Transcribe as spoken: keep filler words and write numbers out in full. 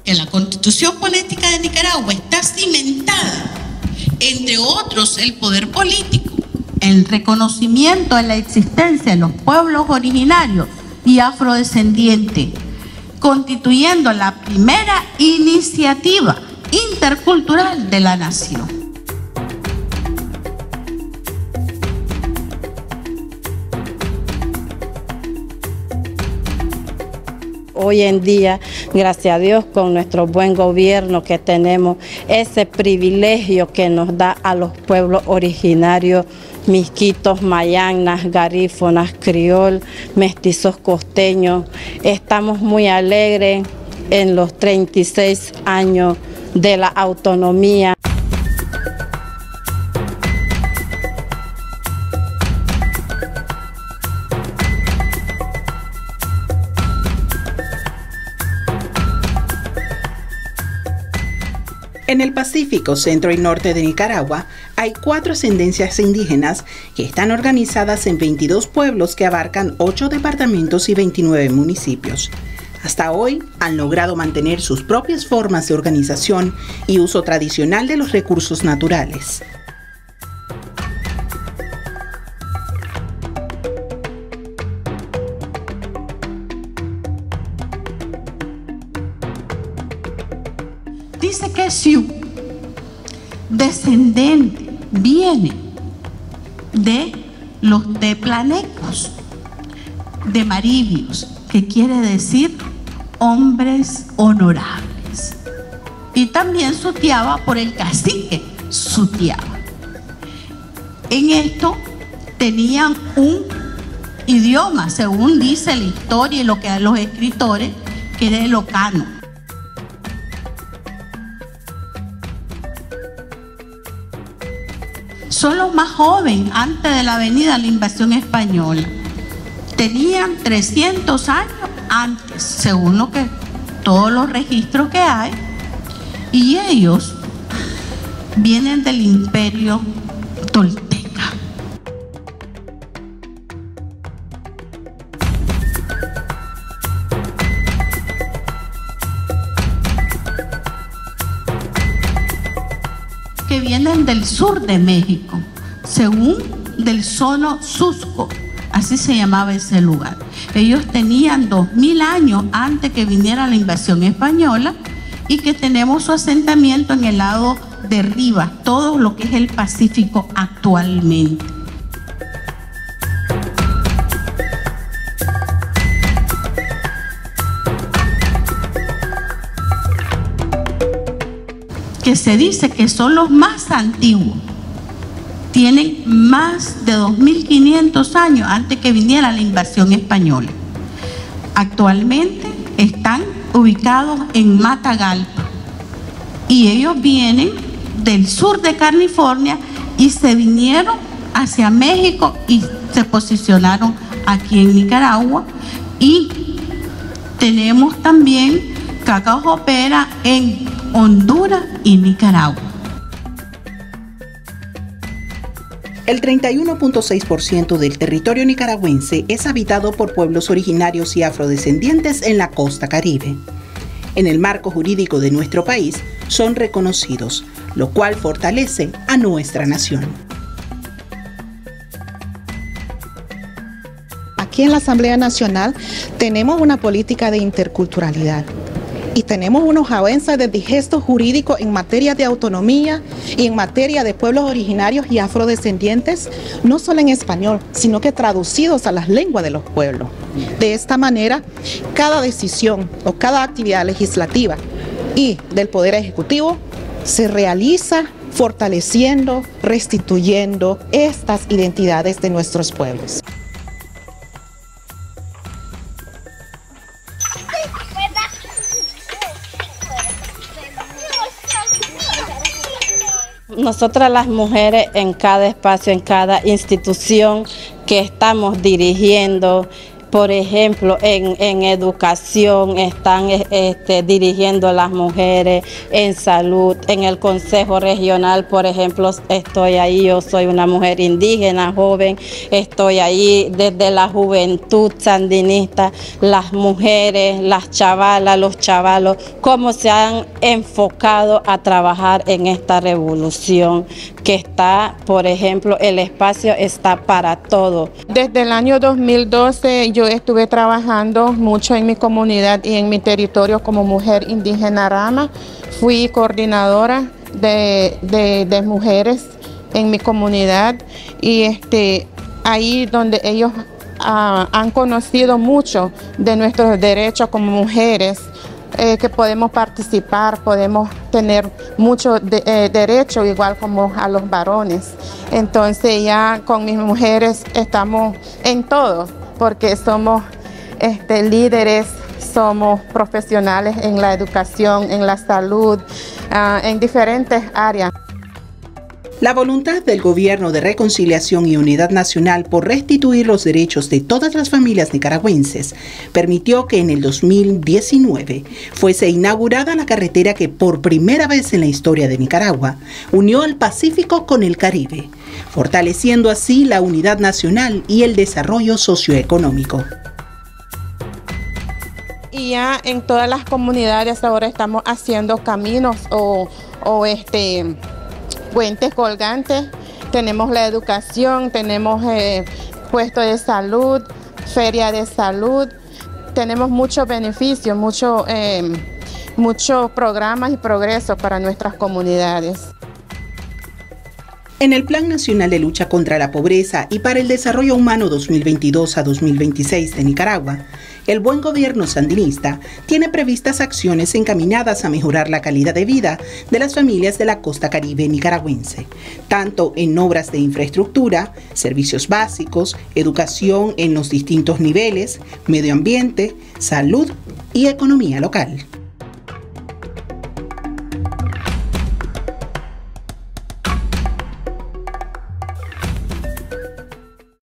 En la Constitución Política de Nicaragua está cimentada, entre otros, el poder político, el reconocimiento de la existencia de los pueblos originarios y afrodescendientes, constituyendo la primera iniciativa intercultural de la nación. Hoy en día, gracias a Dios, con nuestro buen gobierno que tenemos, ese privilegio que nos da a los pueblos originarios, misquitos, mayanas, garífonas, criol, mestizos costeños, estamos muy alegres en los treinta y seis años de la autonomía. En el Pacífico, centro y norte de Nicaragua, hay cuatro ascendencias indígenas que están organizadas en veintidós pueblos que abarcan ocho departamentos y veintinueve municipios. Hasta hoy han logrado mantener sus propias formas de organización y uso tradicional de los recursos naturales. Dice que Siu, descendente, viene de los teplanecos, de maribios, que quiere decir hombres honorables. Y también Sutiaba por el cacique Sutiaba. En esto tenían un idioma, según dice la historia y lo que dan los escritores, que era el ocano. Son los más jóvenes antes de la venida de la invasión española. Tenían trescientos años antes, según lo que todos los registros que hay, y ellos vienen del imperio tolteca. Que vienen del sur de México, según del Sono Susco, así se llamaba ese lugar. Ellos tenían dos mil años antes que viniera la invasión española y que tenemos su asentamiento en el lado de Rivas, todo lo que es el Pacífico actualmente. Que se dice que son los más antiguos, tienen más de dos mil quinientos años antes que viniera la invasión española. Actualmente están ubicados en Matagalpa y ellos vienen del sur de California y se vinieron hacia México y se posicionaron aquí en Nicaragua. Y tenemos también Cacajopera en Honduras y Nicaragua. El treinta y uno punto seis por ciento del territorio nicaragüense es habitado por pueblos originarios y afrodescendientes en la costa caribe. En el marco jurídico de nuestro país son reconocidos, lo cual fortalece a nuestra nación. Aquí en la Asamblea Nacional tenemos una política de interculturalidad. Y tenemos unos avances de gestos jurídicos en materia de autonomía y en materia de pueblos originarios y afrodescendientes, no solo en español, sino que traducidos a las lenguas de los pueblos. De esta manera, cada decisión o cada actividad legislativa y del Poder Ejecutivo se realiza fortaleciendo, restituyendo estas identidades de nuestros pueblos. Nosotras las mujeres en cada espacio, en cada institución que estamos dirigiendo, Por ejemplo, en, en educación están este, dirigiendo a las mujeres, en salud, en el Consejo Regional, por ejemplo, estoy ahí, yo soy una mujer indígena, joven, estoy ahí desde la juventud sandinista, las mujeres, las chavalas, los chavalos, cómo se han enfocado a trabajar en esta revolución que está, por ejemplo, el espacio está para todo. Desde el año dos mil doce yo estuve trabajando mucho en mi comunidad y en mi territorio como mujer indígena Rama. Fui coordinadora de, de, de mujeres en mi comunidad y este, ahí donde ellos uh, han conocido mucho de nuestros derechos como mujeres, eh, que podemos participar, podemos tener mucho de, eh, derecho igual como a los varones. Entonces ya con mis mujeres estamos en todo, porque somos este, líderes, somos profesionales en la educación, en la salud, uh, en diferentes áreas. La voluntad del Gobierno de Reconciliación y Unidad Nacional por restituir los derechos de todas las familias nicaragüenses permitió que en el dos mil diecinueve fuese inaugurada la carretera que por primera vez en la historia de Nicaragua unió al Pacífico con el Caribe, fortaleciendo así la unidad nacional y el desarrollo socioeconómico. Y ya en todas las comunidades ahora estamos haciendo caminos o, o este... puentes colgantes, tenemos la educación, tenemos eh, puestos de salud, feria de salud, tenemos muchos beneficios, muchos eh, muchos programas y progresos para nuestras comunidades. En el Plan Nacional de Lucha contra la Pobreza y para el Desarrollo Humano dos mil veintidós a dos mil veintiséis de Nicaragua, el buen gobierno sandinista tiene previstas acciones encaminadas a mejorar la calidad de vida de las familias de la costa caribe nicaragüense, tanto en obras de infraestructura, servicios básicos, educación en los distintos niveles, medio ambiente, salud y economía local.